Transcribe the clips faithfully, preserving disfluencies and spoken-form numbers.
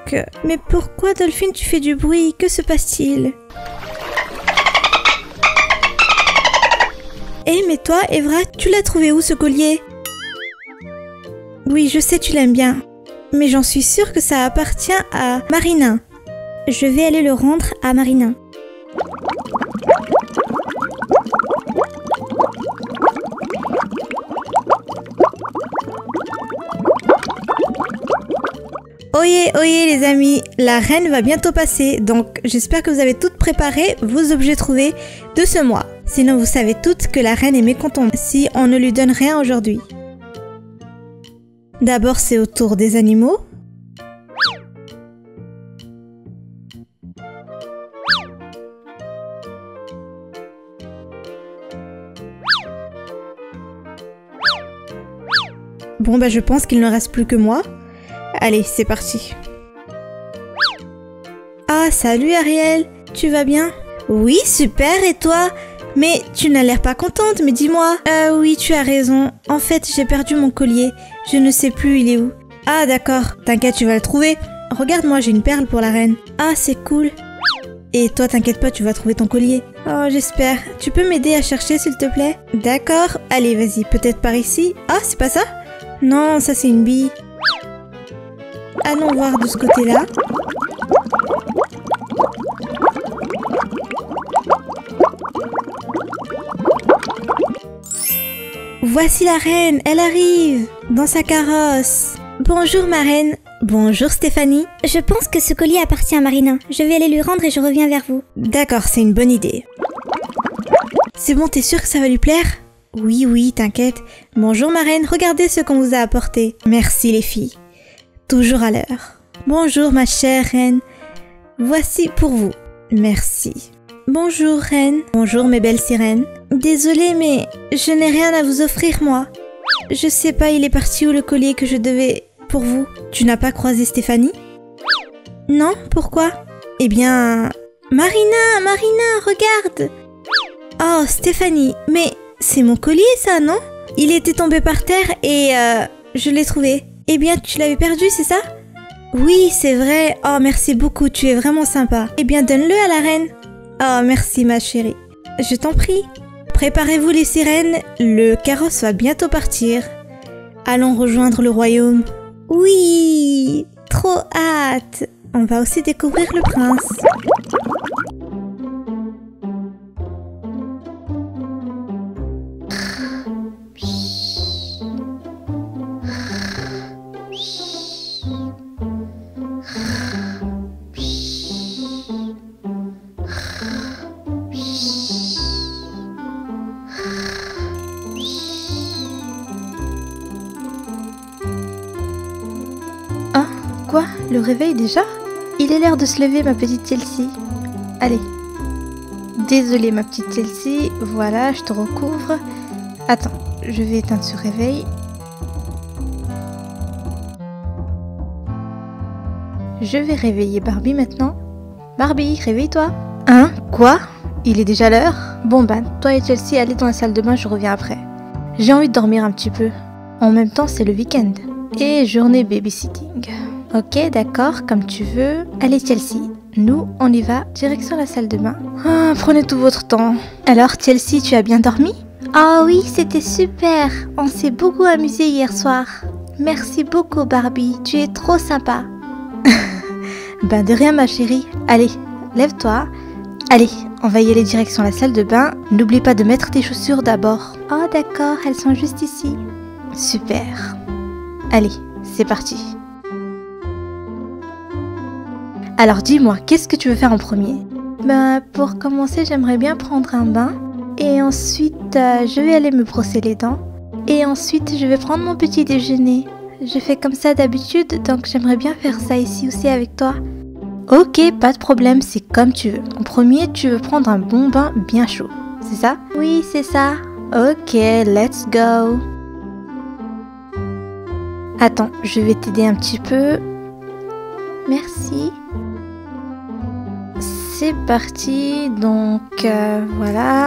donc. Mais pourquoi Dolphine tu fais du bruit? Que se passe-t-il? Eh mais toi, Evra, tu l'as trouvé où ce collier? Oui, je sais tu l'aimes bien. Mais j'en suis sûre que ça appartient à Marina. Je vais aller le rendre à Marina. Oyez, oyez les amis, la reine va bientôt passer, donc j'espère que vous avez toutes préparé vos objets trouvés de ce mois. Sinon vous savez toutes que la reine est mécontente si on ne lui donne rien aujourd'hui. D'abord c'est au tour des animaux. Bon bah je pense qu'il ne reste plus que moi. Allez, c'est parti. Ah, salut Ariel, tu vas bien? Oui, super, et toi? Mais tu n'as l'air pas contente, mais dis-moi. Ah oui, tu as raison. En fait, j'ai perdu mon collier. Je ne sais plus il est où. Ah d'accord, t'inquiète, tu vas le trouver. Regarde, moi j'ai une perle pour la reine. Ah, c'est cool. Et toi, t'inquiète pas, tu vas trouver ton collier. Oh, j'espère. Tu peux m'aider à chercher, s'il te plaît? D'accord. Allez, vas-y, peut-être par ici. Ah, c'est pas ça? Non, ça c'est une bille. Allons voir de ce côté-là. Voici la reine, elle arrive dans sa carrosse. Bonjour ma reine. Bonjour Stéphanie. Je pense que ce collier appartient à Marina. Je vais aller lui rendre et je reviens vers vous. D'accord, c'est une bonne idée. C'est bon, t'es sûre que ça va lui plaire? Oui, oui, t'inquiète. Bonjour ma reine, regardez ce qu'on vous a apporté. Merci les filles. Toujours à l'heure. Bonjour ma chère reine. Voici pour vous. Merci. Bonjour reine. Bonjour mes belles sirènes. Désolée mais je n'ai rien à vous offrir moi. Je sais pas il est parti où le collier que je devais pour vous. Tu n'as pas croisé Stéphanie? Non, pourquoi? Eh bien... Marina, Marina, regarde. Oh Stéphanie, mais c'est mon collier ça, non? Il était tombé par terre et euh, je l'ai trouvé. Eh bien, tu l'avais perdu, c'est ça? Oui, c'est vrai. Oh, merci beaucoup, tu es vraiment sympa. Eh bien, donne-le à la reine. Oh, merci ma chérie. Je t'en prie. Préparez-vous les sirènes, le carrosse va bientôt partir. Allons rejoindre le royaume. Oui, trop hâte. On va aussi découvrir le prince. Quoi? Le réveil déjà? Il est l'heure de se lever ma petite Chelsea. Allez. Désolée ma petite Chelsea, voilà, je te recouvre. Attends, je vais éteindre ce réveil. Je vais réveiller Barbie maintenant. Barbie, réveille-toi. Hein? Quoi? Il est déjà l'heure? Bon ben, toi et Chelsea, allez dans la salle de bain, je reviens après. J'ai envie de dormir un petit peu. En même temps, c'est le week-end. Et journée babysitting. Ok, d'accord, comme tu veux. Allez Chelsea, nous, on y va, direction la salle de bain. Ah, prenez tout votre temps. Alors Chelsea, tu as bien dormi? Oh oui, c'était super. On s'est beaucoup amusé hier soir. Merci beaucoup Barbie, tu es trop sympa. Ben de rien ma chérie. Allez, lève-toi. Allez, on va y aller direction la salle de bain. N'oublie pas de mettre tes chaussures d'abord. Oh d'accord, elles sont juste ici. Super. Allez, c'est parti. Alors dis-moi, qu'est-ce que tu veux faire en premier? Ben pour commencer, j'aimerais bien prendre un bain. Et ensuite, euh, je vais aller me brosser les dents. Et ensuite, je vais prendre mon petit déjeuner. Je fais comme ça d'habitude, donc j'aimerais bien faire ça ici aussi avec toi. Ok, pas de problème, c'est comme tu veux. En premier, tu veux prendre un bon bain bien chaud, c'est ça? Oui, c'est ça. Ok, let's go. Attends, je vais t'aider un petit peu. Merci. C'est parti, donc euh, voilà.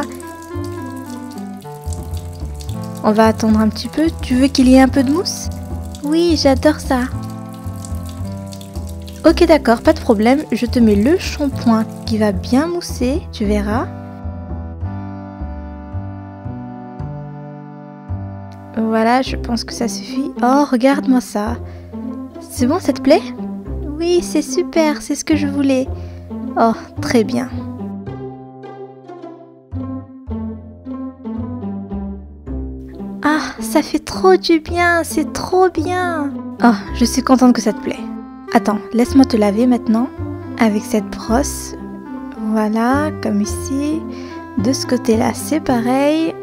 On va attendre un petit peu. Tu veux qu'il y ait un peu de mousse? Oui, j'adore ça. Ok d'accord, pas de problème, je te mets le shampoing qui va bien mousser, tu verras. Voilà, je pense que ça suffit. Oh, regarde-moi ça. C'est bon, ça te plaît? Oui, c'est super, c'est ce que je voulais. Oh, très bien. Ah, ça fait trop du bien, c'est trop bien. Oh, je suis contente que ça te plaît. Attends, laisse-moi te laver maintenant avec cette brosse. Voilà, comme ici. De ce côté-là, c'est pareil.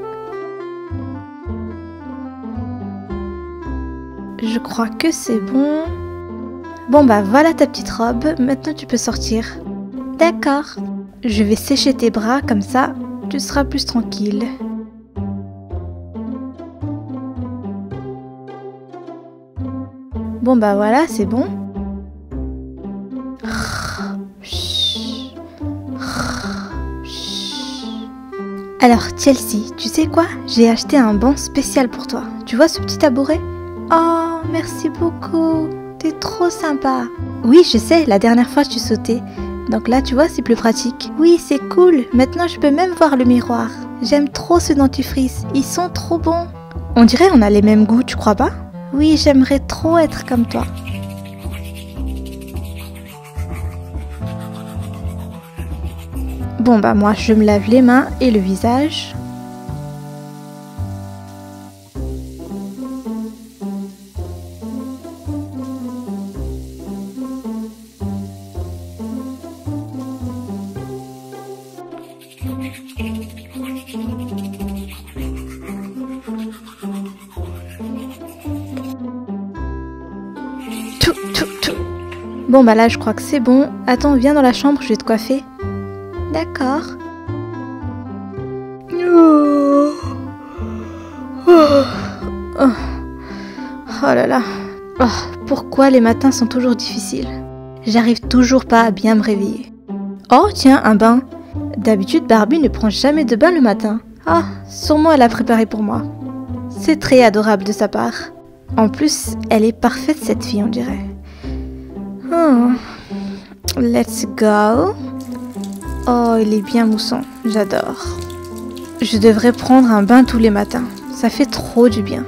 Je crois que c'est bon. Bon bah voilà ta petite robe. Maintenant tu peux sortir. D'accord. Je vais sécher tes bras comme ça, tu seras plus tranquille. Bon bah voilà, c'est bon. Alors Chelsea, tu sais quoi? J'ai acheté un banc spécial pour toi. Tu vois ce petit tabouret? Oh, merci beaucoup. T'es trop sympa. Oui, je sais, la dernière fois tu sautais. Donc là, tu vois, c'est plus pratique. Oui, c'est cool. Maintenant, je peux même voir le miroir. J'aime trop ce dentifrice. Ils sont trop bons. On dirait on a les mêmes goûts, tu crois pas? Oui, j'aimerais trop être comme toi. Bon bah moi je me lave les mains et le visage. Tout, tout, tout. Bon bah là je crois que c'est bon. Attends, viens dans la chambre, je vais te coiffer. D'accord. Oh. Oh. Oh. Oh là là. Oh, pourquoi les matins sont toujours difficiles? J'arrive toujours pas à bien me réveiller. Oh tiens, un bain. D'habitude Barbie ne prend jamais de bain le matin. Ah, sûrement elle a préparé pour moi. C'est très adorable de sa part. En plus, elle est parfaite cette fille, on dirait. Oh. Let's go. Oh, il est bien moussant, j'adore. Je devrais prendre un bain tous les matins, ça fait trop du bien.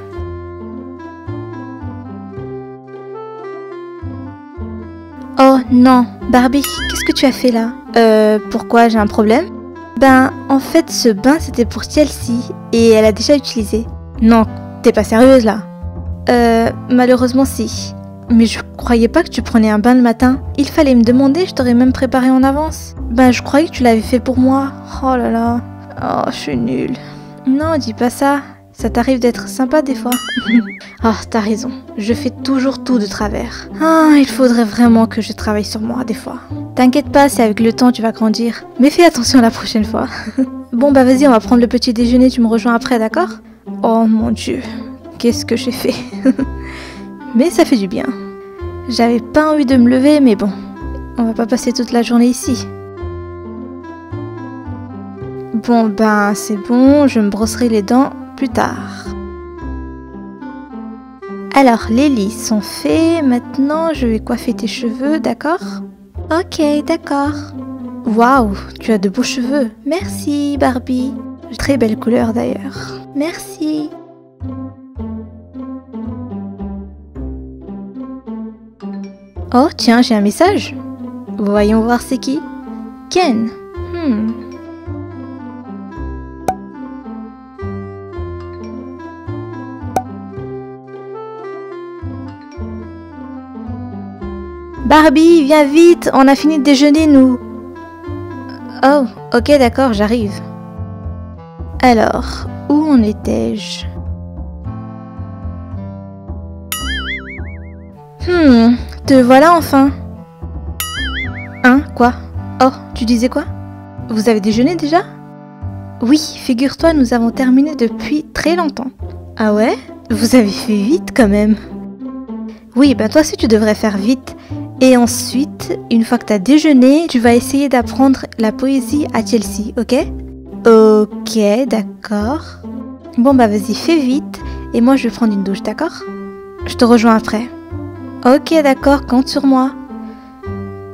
Oh non, Barbie, qu'est-ce que tu as fait là? Euh, pourquoi, j'ai un problème? Ben, en fait, ce bain c'était pour Chelsea et elle a déjà utilisé. Non, t'es pas sérieuse là? Euh, malheureusement si. Mais je croyais pas que tu prenais un bain le matin. Il fallait me demander, je t'aurais même préparé en avance. Ben, je croyais que tu l'avais fait pour moi. Oh là là. Oh, je suis nulle. Non, dis pas ça. Ça t'arrive d'être sympa des fois. Ah, t'as raison. Je fais toujours tout de travers. Ah, il faudrait vraiment que je travaille sur moi des fois. T'inquiète pas, c'est avec le temps tu vas grandir. Mais fais attention la prochaine fois. Bon bah vas-y, on va prendre le petit déjeuner, tu me rejoins après, d'accord? Oh mon Dieu, qu'est-ce que j'ai fait? Mais ça fait du bien. J'avais pas envie de me lever, mais bon, on va pas passer toute la journée ici. Bon ben c'est bon, je me brosserai les dents plus tard. Alors les lits sont faits, maintenant je vais coiffer tes cheveux, d'accord? Ok, d'accord. Waouh, tu as de beaux cheveux. Merci Barbie. Très belle couleur d'ailleurs. Merci. Oh tiens, j'ai un message. Voyons voir c'est qui. Ken. Hmm. Barbie, viens vite, on a fini de déjeuner nous. Oh, ok d'accord, j'arrive. Alors, où en étais-je? Hmm, te voilà enfin. Hein, quoi? Oh, tu disais quoi? Vous avez déjeuné déjà? Oui, figure-toi, nous avons terminé depuis très longtemps. Ah ouais? Vous avez fait vite quand même. Oui, ben toi aussi tu devrais faire vite. Et ensuite, une fois que tu as déjeuné, tu vas essayer d'apprendre la poésie à Chelsea, ok? Ok, d'accord. Bon bah vas-y, fais vite. Et moi je vais prendre une douche, d'accord? Je te rejoins après. Ok, d'accord, compte sur moi.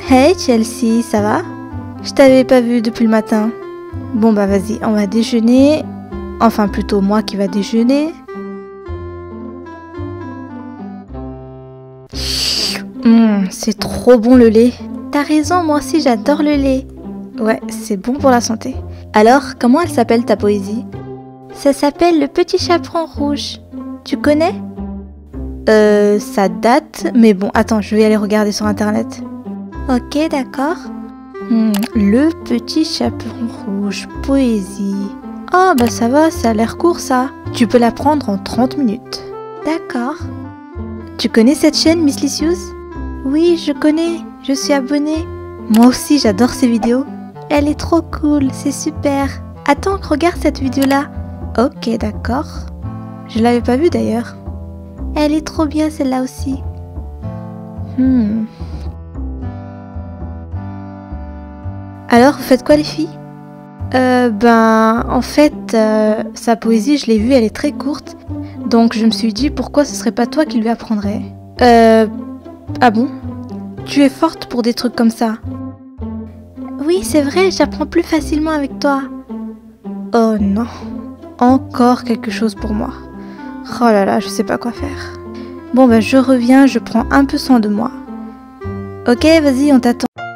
Hey Chelsea, ça va? Je t'avais pas vu depuis le matin. Bon bah vas-y, on va déjeuner. Enfin plutôt moi qui va déjeuner. Mmh, c'est trop bon le lait. T'as raison, moi aussi j'adore le lait. Ouais, c'est bon pour la santé. Alors, comment elle s'appelle ta poésie? Ça s'appelle Le Petit Chaperon Rouge. Tu connais? Euh, ça date, mais bon, attends, je vais aller regarder sur internet. Ok, d'accord. Hmm, Le Petit Chaperon Rouge, poésie. Oh, bah ça va, ça a l'air court ça. Tu peux l'apprendre en trente minutes. D'accord. Tu connais cette chaîne, Miss Licious? Oui, je connais. Je suis abonnée. Moi aussi, j'adore ces vidéos. Elle est trop cool, c'est super. Attends, regarde cette vidéo-là. Ok, d'accord. Je l'avais pas vue d'ailleurs. Elle est trop bien celle-là aussi. Hmm. Alors, vous faites quoi les filles? Euh, ben, en fait, euh, sa poésie, je l'ai vue, elle est très courte. Donc, je me suis dit, pourquoi ce serait pas toi qui lui apprendrais? Euh... Ah bon? Tu es forte pour des trucs comme ça? Oui, c'est vrai, j'apprends plus facilement avec toi. Oh non. Encore quelque chose pour moi. Oh là là, je sais pas quoi faire. Bon, ben, je reviens, je prends un peu soin de moi. Ok, vas-y, on t'attend.